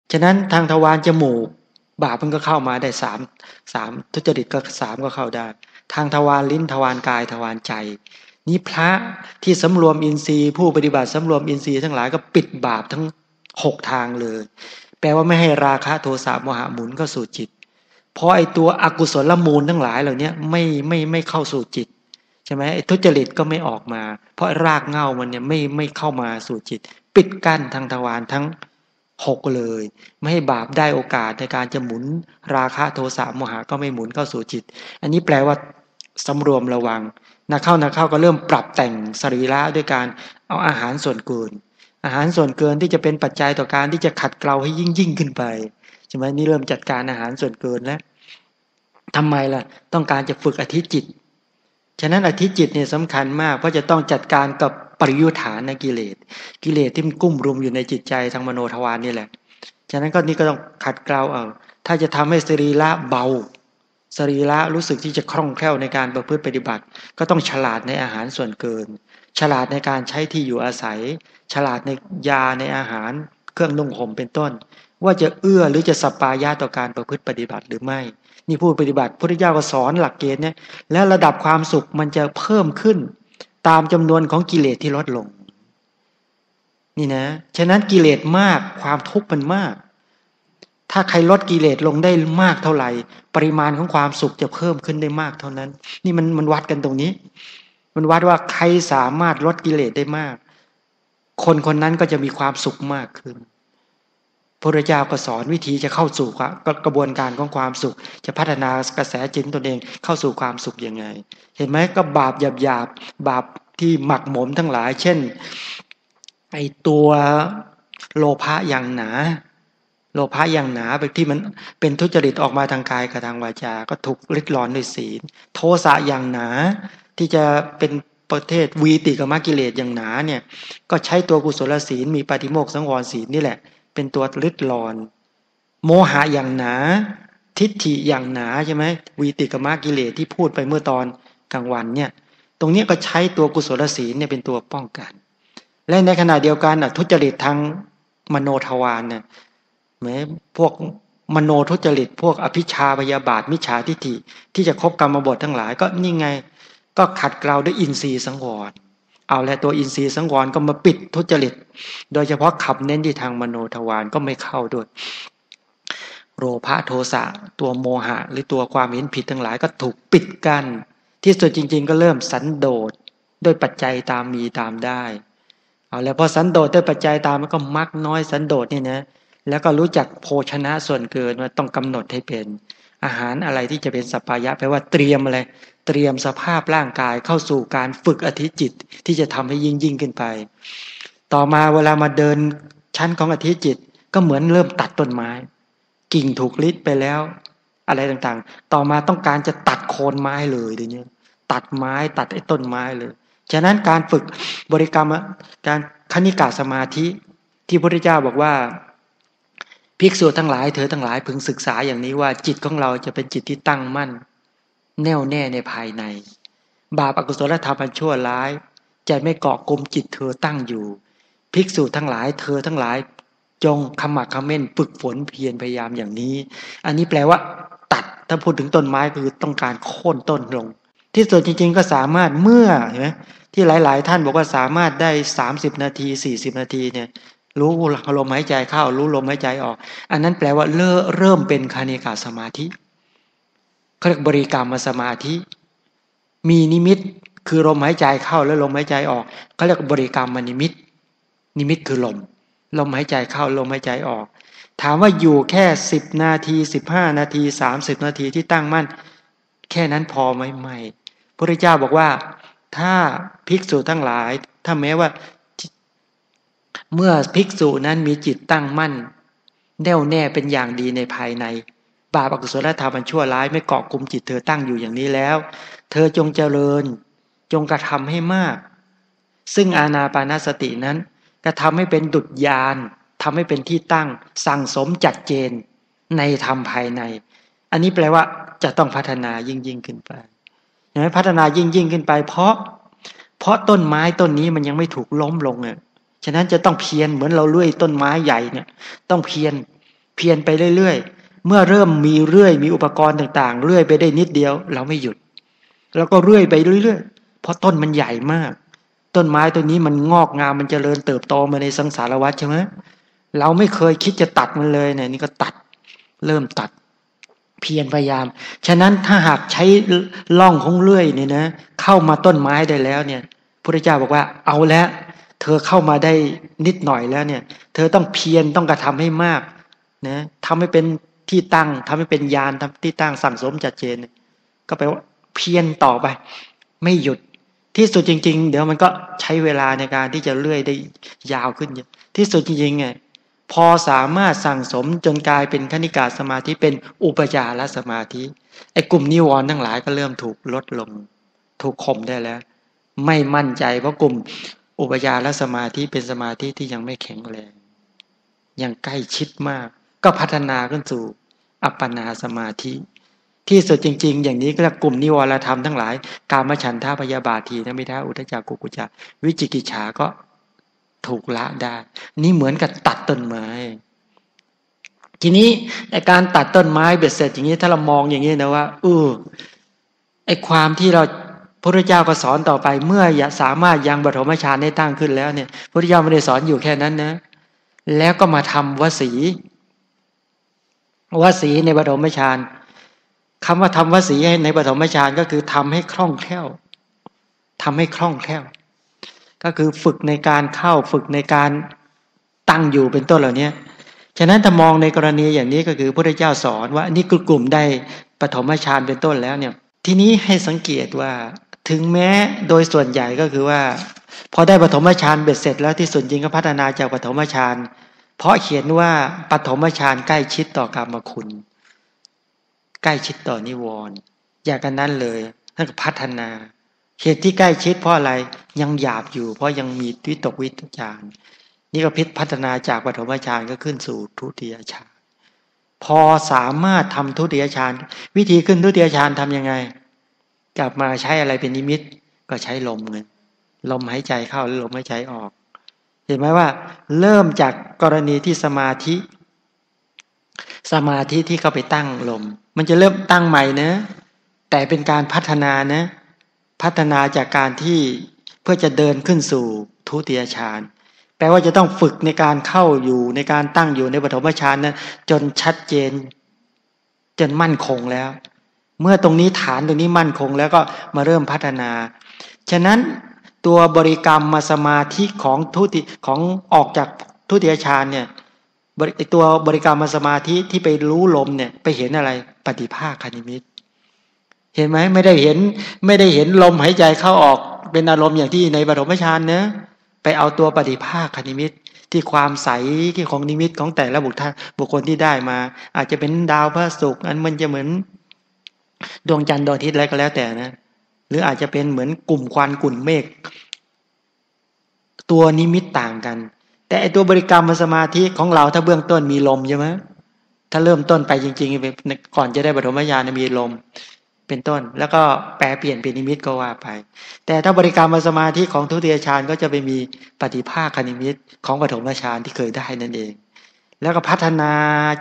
ฉะนั้นทางทวารจมูกบาปมันก็เข้ามาได้สามทุจริตก็สามก็เข้าได้ทางทวารลิ้นทวารกายทวารใจนี้พระที่สำรวมอินทรีย์ผู้ปฏิบัติสำรวมอินทรีย์ทั้งหลายก็ปิดบาปทั้ง6ทางเลยแปลว่าไม่ให้ราคะโทสะโมหะหมุนเข้าสู่จิตเพราะไอ้ตัวอกุศลมูลทั้งหลายเหล่านี้ไม่เข้าสู่จิตใช่ไหมไอ้ทุจริตก็ไม่ออกมาเพราะรากเหง้ามันเนี่ยไม่เข้ามาสู่จิตปิดกั้นทางทวารทั้ง6เลยไม่ให้บาปได้โอกาสในการจะหมุนราคะโทสะโมหะก็ไม่หมุนเข้าสู่จิตอันนี้แปลว่าสำรวมระวังนักเข้าก็เริ่มปรับแต่งสรีระด้วยการเอาอาหารส่วนเกินอาหารส่วนเกินที่จะเป็นปัจจัยต่อการที่จะขัดเกลาให้ยิ่งขึ้นไปใช่ไหมนี่เริ่มจัดการอาหารส่วนเกินแล้วทำไมล่ะต้องการจะฝึกอธิจิตฉะนั้นอธิจิตเนี่ยสำคัญมากเพราะจะต้องจัดการกับปริยุทธานในกิเลสที่มันกุ้มรุมอยู่ในจิตใจทางมโนทวารนี่แหละฉะนั้นก็นี่ก็ต้องขัดเกลาเอาถ้าจะทำให้สรีระเบาสรีระรู้สึกที่จะคล่องแคล่วในการประพฤติปฏิบัติก็ต้องฉลาดในอาหารส่วนเกินฉลาดในการใช้ที่อยู่อาศัยฉลาดในยาในอาหารเครื่องนุ่งห่มเป็นต้นว่าจะเอื้อหรือจะสัปปายะต่อการประพฤติปฏิบัติหรือไม่นี่ผู้ปฏิบัติพุทธเจ้าก็สอนหลักเกณฑ์เนี่ยแล้วระดับความสุขมันจะเพิ่มขึ้นตามจำนวนของกิเลสที่ลดลงนี่นะฉะนั้นกิเลสมากความทุกข์มันมากถ้าใครลดกิเลสลงได้มากเท่าไหร่ปริมาณของความสุขจะเพิ่มขึ้นได้มากเท่านั้นนี่มันวัดกันตรงนี้มันวัดว่าใครสามารถลดกิเลสได้มากคนคนนั้นก็จะมีความสุขมากขึ้นพระพุทธเจ้าก็สอนวิธีจะเข้าสู่กระบวนการของความสุขจะพัฒนากระแสจิตตนเองเข้าสู่ความสุขยังไงเห็นไหมก็บาปหยาบบาปที่หมักหมมทั้งหลายเช่นไอตัวโลภะอย่างหนาโลภะอย่างหนาไปที่มันเป็นทุจริตออกมาทางกายกับทางวาจาก็ถูกริดรอนด้วยศีลโทสะอย่างหนาที่จะเป็นประเภทวีติกามกิเลสอย่างหนาเนี่ยก็ใช้ตัวกุศลศีลมีปาฏิโมกข์สังวรศีลนี่แหละเป็นตัวริดรอนโมหะอย่างหนาทิฏฐิอย่างหนาใช่ไหมวีติกามกิเลสที่พูดไปเมื่อตอนกลางวันเนี่ยตรงนี้ก็ใช้ตัวกุศลศีลเนี่ยเป็นตัวป้องกันและในขณะเดียวกันทุจริตทางมโนทวารเนี่ยแม้พวกมโนทุจริตพวกอภิชาพยาบาทมิจฉาทิฏฐิที่จะคบกรรมบททั้งหลายก็นี่ไงก็ขัดเกลาด้วยอินทรีย์สังวรเอาและตัวอินทรีย์สังวรก็มาปิดทุจริตโดยเฉพาะขับเน้นที่ทางมโนทวารก็ไม่เข้าด้วยโลภะโทสะตัวโมหะหรือตัวความเห็นผิดทั้งหลายก็ถูกปิดกั้นที่สุดจริงๆก็เริ่มสันโดษด้วยปัจจัยตามมีตามได้เอาแล้วพอสันโดษด้วยปัจจัยตามมันก็มักน้อยสันโดษเนี่ยนะแล้วก็รู้จักโภชนะส่วนเกินว่าต้องกำหนดให้เป็นอาหารอะไรที่จะเป็นสัปปายะแปลว่าเตรียมอะไรเตรียมสภาพร่างกายเข้าสู่การฝึกอธิจิตที่จะทำให้ยิ่งขึ้นไปต่อมาเวลามาเดินชั้นของอธิจิตก็เหมือนเริ่มตัดต้นไม้กิ่งถูกริดไปแล้วอะไรต่างๆต่อมาต้องการจะตัดโคนไม้เลยเดี๋ยวนี้ตัดไม้ตัดไอ้ต้นไม้เลยฉะนั้นการฝึกบริกรรมการคณิกาสมาธิที่พระพุทธเจ้าบอกว่าภิกษุทั้งหลายเธอทั้งหลายพึงศึกษาอย่างนี้ว่าจิตของเราจะเป็นจิตที่ตั้งมั่นแน่วแน่ในภายในบาปอกุศลธรรมอันชั่วร้ายใจไม่เกาะกลุ่มจิตเธอตั้งอยู่ภิกษุทั้งหลายเธอทั้งหลายจงขมักเขม้นฝึกฝนเพียรพยายามอย่างนี้อันนี้แปลว่าตัดถ้าพูดถึงต้นไม้คือต้องการโค่นต้นลงที่สุดจริงๆก็สามารถเมื่อเห็นไหมที่หลายๆท่านบอกว่าสามารถได้30นาที40นาทีเนี่ยรู้ลมหายใจเข้ารู้ลมหายใจออกอันนั้นแปลว่าเริ่มเป็นคณิกาสมาธิเขาเรียกบริกรรมสมาธิมีนิมิตคือลมหายใจเข้าและลมหายใจออกเขาเรียกบริกรรมนิมิตนิมิตคือลมหายใจเข้าลมหายใจออกถามว่าอยู่แค่10นาที15นาที30นาทีที่ตั้งมั่นแค่นั้นพอไหมไม่พระพุทธเจ้าบอกว่าถ้าภิกษุทั้งหลายถ้าแม้ว่าเมื่อภิกษุนั้นมีจิตตั้งมั่นแน่วแน่เป็นอย่างดีในภายในบาปอกุศลธรรมอันชั่วร้ายไม่เกาะกลุ่มจิตเธอตั้งอยู่อย่างนี้แล้วเธอจงเจริญจงกระทำให้มากซึ่งอานาปานสตินั้นกระทำให้เป็นดุจยานทำให้เป็นที่ตั้งสั่งสมจัดเจนในธรรมภายในอันนี้แปลว่าจะต้องพัฒนายิ่งขึ้นไปเห็นไหมพัฒนายิ่งขึ้นไปเพราะต้นไม้ต้นนี้มันยังไม่ถูกล้มลงฉะนั้นจะต้องเพียรเหมือนเราเลื่อยต้นไม้ใหญ่เนี่ยต้องเพียรเพียรไปเรื่อยๆเมื่อเริ่มมีมีอุปกรณ์ต่างๆเรื่อยไปได้นิดเดียวเราไม่หยุดแล้วก็เรื่อยไปเรื่อยๆเพราะต้นมันใหญ่มากต้นไม้ตัวนี้มันงอกงามมันเจริญเติบโตมาในสังสารวัฏใช่ไหมเราไม่เคยคิดจะตัดมันเลยเนี่ยนี่ก็ตัดเริ่มตัดเพียรพยายามฉะนั้นถ้าหากใช้ล่องของเลื่อยเนี่ยนะเข้ามาต้นไม้ได้แล้วเนี่ยพระเจ้าบอกว่าเอาแล้วเธอเข้ามาได้นิดหน่อยแล้วเนี่ยเธอต้องเพียรต้องกระทำให้มากนะทำให้เป็นที่ตั้งทำให้เป็นญาณทำที่ตั้งสั่งสมจัดเจนก็แปลว่าเพียรต่อไปไม่หยุดที่สุดจริงๆเดี๋ยวมันก็ใช้เวลาในการที่จะเลื่อยได้ยาวขึ้นที่สุดจริงๆไงพอสามารถสั่งสมจนกลายเป็นคณิกาสมาธิเป็นอุปจารสมาธิไอ้กลุ่มนิวรณ์ทั้งหลายก็เริ่มถูกลดลงถูกข่มได้แล้วไม่มั่นใจเพราะกลุ่มอุปจารสมาธิเป็นสมาธิที่ยังไม่แข็งแรงยังใกล้ชิดมากก็พัฒนาขึ้นสู่อัปปนาสมาธิที่สุดจริงๆอย่างนี้ก็กลุ่มนิวรธรรมทั้งหลายกามฉันทะพยาบาททีนมิทะอุทธัจจะกุกุจจะวิจิกิจฉาก็ถูกละได้นี่เหมือนกับตัดต้นไม้ทีนี้ในการตัดต้นไม้เบ็ดเสร็จอย่างนี้ถ้าเรามองอย่างนี้นะว่าไอ้ความที่เราพระพุทธเจ้าก็สอนต่อไปเมื่อสามารถยังปฐมฌานได้ตั้งขึ้นแล้วเนี่ยพระพุทธเจ้าไม่ได้สอนอยู่แค่นั้นนะแล้วก็มาทำวสีในปฐมฌานคำว่าทำวสีในปฐมฌานก็คือทำให้คล่องแคล่วทำให้คล่องแคล่วก็คือฝึกในการเข้าฝึกในการตั้งอยู่เป็นต้นเหล่านี้ฉะนั้นถ้ามองในกรณีอย่างนี้ก็คือพระพุทธเจ้าสอนว่านี่คือกลุ่มได้ปฐมฌานเป็นต้นแล้วเนี่ยทีนี้ให้สังเกตว่าถึงแม้โดยส่วนใหญ่ก็คือว่าพอได้ปฐมฌานเบ็ดเสร็จแล้วที่สุดจริงก็พัฒนาจากปฐมฌานเพราะเขียนว่าปฐมฌานใกล้ชิดต่อกามคุณใกล้ชิดต่อนิวรณ์อย่างกันนั้นเลยนั่นก็พัฒนาเหตุที่ใกล้ชิดเพราะอะไรยังหยาบอยู่เพราะยังมีวิตกวิจารนี่ก็พัฒนาจากปฐมฌานก็ขึ้นสู่ทุติยฌานพอสามารถทำทุติยฌานวิธีขึ้นทุติยฌานทำยังไงกลับมาใช้อะไรเป็นนิมิตก็ใช้ลมไงลมหายใจเข้าหรือลมหายใจออกเห็นไหมว่าเริ่มจากกรณีที่สมาธิที่เข้าไปตั้งลมมันจะเริ่มตั้งใหม่นะแต่เป็นการพัฒนานะพัฒนาจากการที่เพื่อจะเดินขึ้นสู่ทุติยฌานแปลว่าจะต้องฝึกในการเข้าอยู่ในการตั้งอยู่ในปฐมฌานนะจนชัดเจนจนมั่นคงแล้วเมื่อตรงนี้ฐานตรงนี้มั่นคงแล้วก็มาเริ่มพัฒนาฉะนั้นตัวบริกรรมมาสมาธิของของออกจากทุติยฌานเนี่ยตัวบริกรรมมาสมาธิที่ไปรู้ลมเนี่ยไปเห็นอะไรปฏิภาคนิมิตเห็นไหมไม่ได้เห็นลมหายใจเข้าออกเป็นอารมณ์อย่างที่ในปฐมฌานเนะไปเอาตัวปฏิภาคนิมิตที่ความใสที่ของนิมิตของแต่ละบุคคลที่ได้มาอาจจะเป็นดาวพระศุกร์อันมันจะเหมือนดวงจันทร์ดวงอาทิตย์อะไรก็แล้วแต่นะหรืออาจจะเป็นเหมือนกลุ่มควันกลุ่มเมฆตัวนิมิตต่างกันแต่ไอตัวบริกรรมสมาธิของเราถ้าเบื้องต้นมีลมใช่ไหมถ้าเริ่มต้นไปจริงๆก่อนจะได้ปฐมญาณมีลมเป็นต้นแล้วก็แปลเปลี่ยนเป็นนิมิตก็ว่าไปแต่ถ้าบริกรรมสมาธิของทุติยฌานก็จะไปมีปฏิภาคนิมิตของปฐมฌานที่เคยได้นั่นเองแล้วก็พัฒนา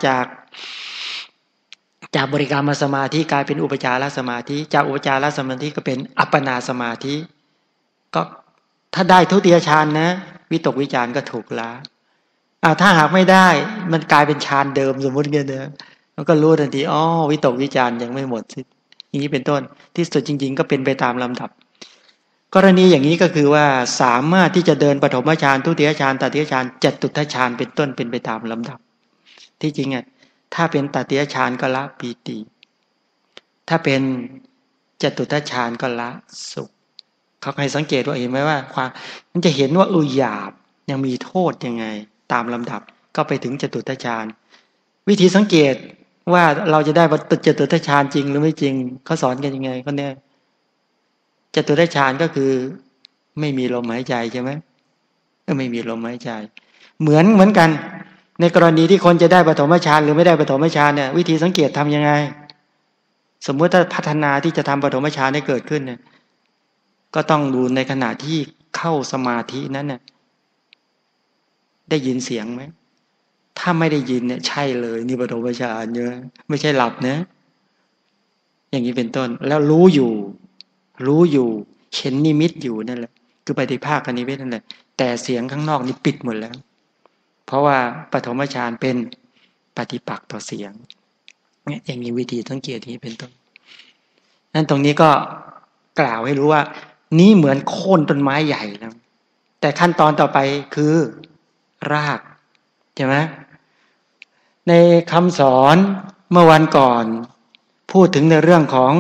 จากบริกรรมสมาธิกลายเป็นอุปจารสมาธิจากอุปจารสมาธิก็เป็นอัปปนาสมาธิก็ถ้าได้ทุติยฌานนะวิตกวิจารก็ถูกละถ้าหากไม่ได้มันกลายเป็นฌานเดิมสมมติเงี้ยนะมันก็รู้ทันทีอ๋อวิตกวิจารยังไม่หมดอย่างนี้เป็นต้นที่สุดจริงๆก็เป็นไปตามลำดับกรณีอย่างนี้ก็คือว่าสามารถที่จะเดินปฐมฌานทุติยฌานตติยฌานจตุตฌานเป็นต้นเป็นไปตามลำดับที่จริงอ่ะถ้าเป็นตติยฌานก็ละปีติถ้าเป็นจตุตฌานก็ละสุขเขาให้สังเกตว่าเห็นไหมว่าความมันจะเห็นว่าหยาบยังมีโทษยังไงตามลำดับก็ไปถึงจตุตฌานวิธีสังเกตว่าเราจะได้จตุตฌานจริงหรือไม่จริงเขาสอนกันยังไงเขาเนี่ยจตุตฌานก็คือไม่มีลมหายใจใช่ไหมไม่มีลมหายใจเหมือนกันในกรณีที่คนจะได้ปฐมฌานหรือไม่ได้ปฐมฌานเนี่ยวิธีสังเกตทำยังไงสมมุติถ้าพัฒนาที่จะทำปฐมฌานให้เกิดขึ้นเนี่ยก็ต้องดูในขณะที่เข้าสมาธินั้นเนี่ยได้ยินเสียงไหมถ้าไม่ได้ยินเนี่ยใช่เลยนี่ปฐมฌานเยอะไม่ใช่หลับนะอย่างนี้เป็นต้นแล้วรู้อยู่เห็นนิมิตอยู่นั่นแหละคือปฏิภาคกับนิมิตนั่นแหละแต่เสียงข้างนอกนี่ปิดหมดแล้วเพราะว่าปฐมฌานเป็นปฏิปักษ์ต่อเสียงเนี่ยอย่างนี้วิธีสังเกตนี้เป็นต้นนั้นตรงนี้ก็กล่าวให้รู้ว่านี้เหมือนโค่นต้นไม้ใหญ่แล้วแต่ขั้นตอนต่อไปคือรากใช่ไหมในคำสอนเมื่อวันก่อนพูดถึงในเรื่องของ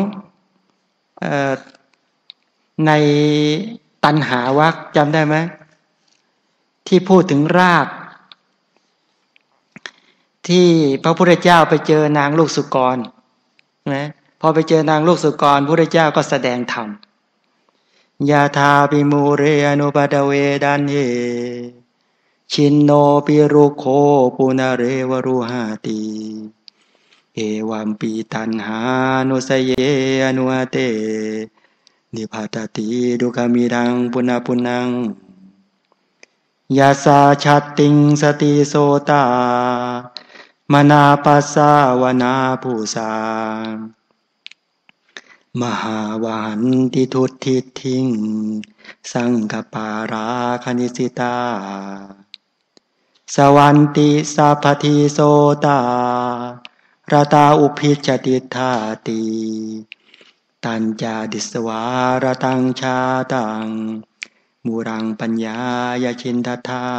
ในตัณหาวรรคจำได้ไหมที่พูดถึงรากที่พระพุทธเจ้าไปเจอนางลูกสุกรนะพอไปเจอนางลูกสุกรพระพุทธเจ้าก็แสดงธรรมยาธาปิมูเรอนุปตเวดันเยชินโนปิรุโคปุนาเรวรุหาติเอวัมปีตันหานุสเยอนุเตนิพพตติดุขมิรังปุณปุนังยาสาชัตติงสติโสตามนาปัสสาวนาภูสามหาวานติทุตทิทิงสังกปาราคณิสิตาสวันติสัพพทิโสตารตาอุพิจติธาติตัญจาดิสวารตังชาตังมูรังปัญญายชินทธา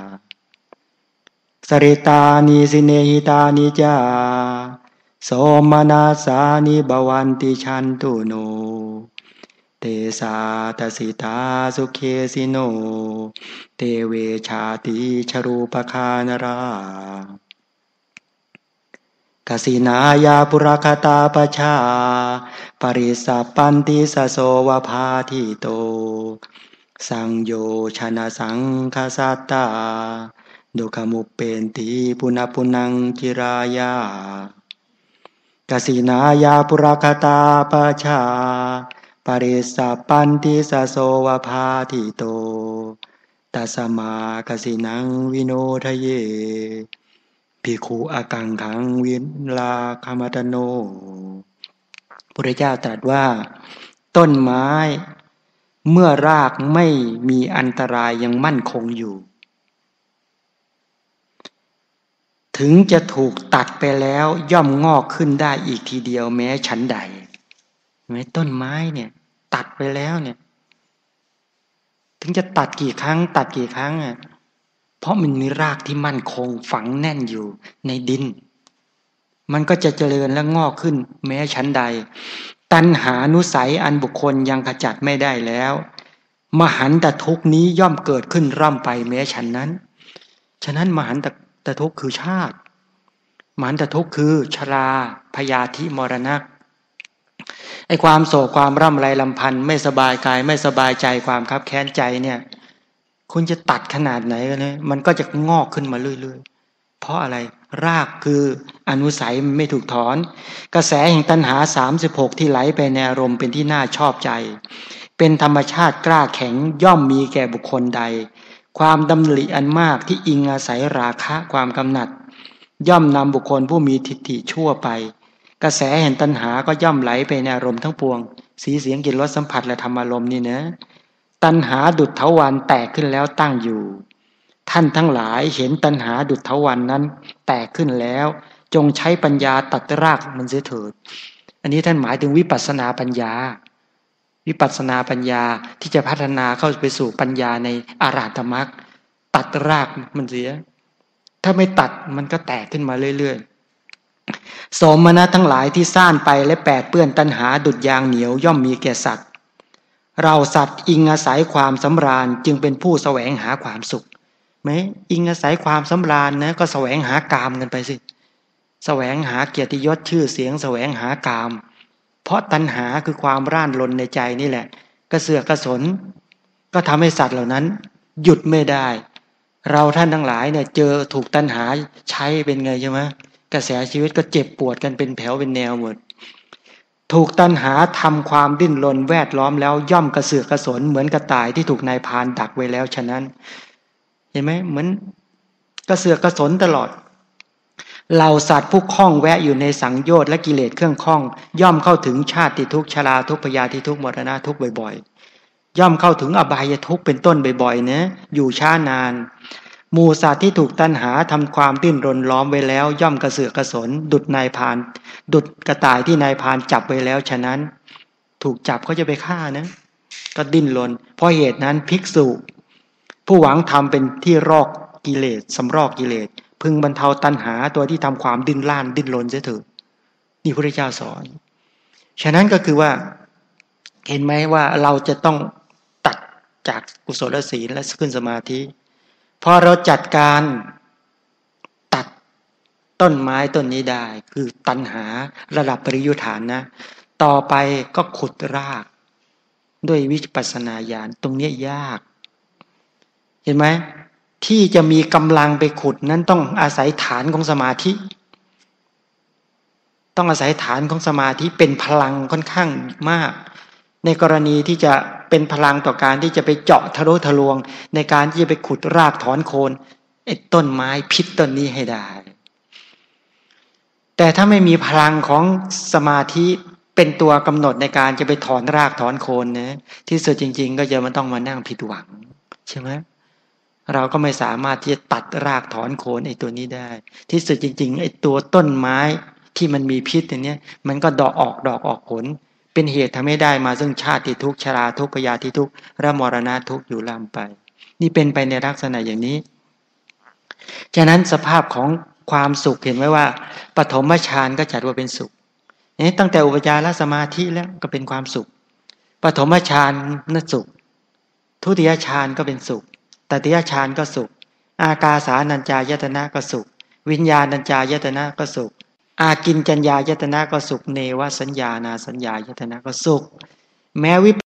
สริตานิสิเนหิตานิจาโสมนาสานิบวันติชันตุโนเตสาตสิตาสุเคสิโนเตเวชาติชรูปคานรากสินายาปุรคตาปชาปริสัพปันติสโสวภาทิโตสังโยชนะสังคสัตตาดุขมุปเปนติปุณปุนังกิรายากสินายาปุรคตาปชาปริสัพปันติสโสวภาทิโตตัสมากสินังวิโนทะเยภิกขุอากังขังวิลาคมัตโนพระเจ้าตรัสว่าต้นไม้เมื่อรากไม่มีอันตรายยังมั่นคงอยู่ถึงจะถูกตัดไปแล้วย่อมงอกขึ้นได้อีกทีเดียวแม้ฉันใดแม้ต้นไม้เนี่ยตัดไปแล้วเนี่ยถึงจะตัดกี่ครั้งอ่ะเพราะมันมีรากที่มั่นคงฝังแน่นอยู่ในดินมันก็จะเจริญและงอกขึ้นแม้ฉันใดตัณหานุสัยอันบุคคลยังขจัดไม่ได้แล้วมหันตทุกข์นี้ย่อมเกิดขึ้นร่ำไปแม้ฉันนั้นฉะนั้นมหันตทุกข์คือชาติมหันตทุกข์คือชราพยาธิมรณะไอ้ความโศกความร่ำไรลำพันธ์ไม่สบายกายไม่สบายใจความคับแค้นใจเนี่ยคุณจะตัดขนาดไหนกันเนี่ยมันก็จะงอกขึ้นมาเรื่อยๆเพราะอะไรรากคืออนุสัยมันไม่ถูกถอนกระแสแห่งตัณหา36ที่ไหลไปในอารมณ์เป็นที่น่าชอบใจเป็นธรรมชาติกล้าแข็งย่อมมีแก่บุคคลใดความดำริอันมากที่อิงอาศัยราคะความกำหนัดย่อมนำบุคคลผู้มีทิฏฐิชั่วไปกระแสแห่งตัณหาก็ย่อมไหลไปในอารมณ์ทั้งปวงสีเสียงกลิ่นรสสัมผัสและธรรมารมณ์นี่นะตัณหาดุจเถาวัลย์แตกขึ้นแล้วตั้งอยู่ท่านทั้งหลายเห็นตัณหาดุจเถาวัลย์นั้นแตกขึ้นแล้วจงใช้ปัญญาตัดรากมันเสียเถิดอันนี้ท่านหมายถึงวิปัสสนาปัญญาที่จะพัฒนาเข้าไปสู่ปัญญาในอรหัตมรรคตัดรากมันเสียถ้าไม่ตัดมันก็แตกขึ้นมาเรื่อยๆโสมนัสทั้งหลายที่ซ่านไปและแปดเปื้อนตัณหาดุจยางเหนียวย่อมมีแก่สัตว์เราสัตว์อิงอาศัยความสำราญจึงเป็นผู้แสวงหาความสุขไหมอิงอาศัยความสำราญนะก็แสวงหากามกันไปสิแสวงหาเกียรติยศชื่อเสียงแสวงหากามเพราะตัณหาคือความร่านรนในใจนี่แหละกระเสือกกระสนก็ทำให้สัตว์เหล่านั้นหยุดไม่ได้เราท่านทั้งหลายเนี่ยเจอถูกตัณหาใช้เป็นไงใช่ไหมกระแสชีวิตก็เจ็บปวดกันเป็นแถวเป็นแนวหมดถูกตัณหาทำความดิ้นรนแวดล้อมแล้วย่อมกระเสือกกระสนเหมือนกระต่ายที่ถูกนายพรานดักไว้แล้วฉะนั้นเห็นไหมเหมือนกระเสือกกระสนตลอดเราสัตว์ผู้คล้องแวะอยู่ในสังโยชน์และกิเลสเครื่องคล้องย่อมเข้าถึงชาติทุกข์ชราทุกข์พยาธิทุกข์มรณะทุกข์บ่อยๆย่อมเข้าถึงอบายทุกข์เป็นต้นบ่อยๆนะอยู่ช้านานหมู่สัตว์ที่ถูกตัณหาทำความดิ้นรนล้อมไว้แล้วย่อมกระเสือกกระสนดุจนายพรานดุจกระต่ายที่นายพรานจับไว้แล้วฉะนั้นถูกจับเขาจะไปฆ่านะก็ดิ้นรนเพราะเหตุนั้นภิกษุผู้หวังทำเป็นที่รอกกิเลสสำรอกกิเลสพึงบรรเทาตัณหาตัวที่ทำความดิ้นร่านดิ้นรนเสียเถิดนี่พระเจ้าสอนฉะนั้นก็คือว่าเห็นไหมว่าเราจะต้องตัดจากกุศลศีลและขึ้นสมาธิพอเราจัดการตัดต้นไม้ต้นนี้ได้คือตัณหาระดับปริยุทธานนะต่อไปก็ขุดรากด้วยวิปัสสนาญาณตรงนี้ยากเห็นไหมที่จะมีกำลังไปขุดนั้นต้องอาศัยฐานของสมาธิต้องอาศัยฐานของสมาธิเป็นพลังค่อนข้างมากในกรณีที่จะเป็นพลังต่อการที่จะไปเจาะทะลุทะลวงในการที่จะไปขุดรากถอนโคนไอ้ต้นไม้พิษต้นนี้ให้ได้แต่ถ้าไม่มีพลังของสมาธิเป็นตัวกำหนดในการจะไปถอนรากถอนโคนนะที่สุดจริงๆก็จะมันต้องมานั่งผิดหวังใช่ไหมเราก็ไม่สามารถที่จะตัดรากถอนโคนไอ้ตัวนี้ได้ที่สุดจริงๆไอ้ตัวต้นไม้ที่มันมีพิษอย่างนี้มันก็ดอกออกผลเป็นเหตุทำให้ได้มาซึ่งชาติทุกข์ชราทุกข์พยาธิทุกข์และมรณะทุกข์อยู่ล่ำไปนี่เป็นไปในลักษณะอย่างนี้ฉะนั้นสภาพของความสุขเห็นไหมว่าปฐมฌานก็จัดว่าเป็นสุขนี่ตั้งแต่อุปจารสมาธิแล้วก็เป็นความสุขปฐมฌานนั่นสุขทุติยฌานก็เป็นสุขตติยฌานก็สุขอากาสานัญจายตนะก็สุขวิญญาณัญจายตนะก็สุขอากินจัญญายตนะก็สุขเนวสัญญานาสัญญายตนะก็สุขแม้วิ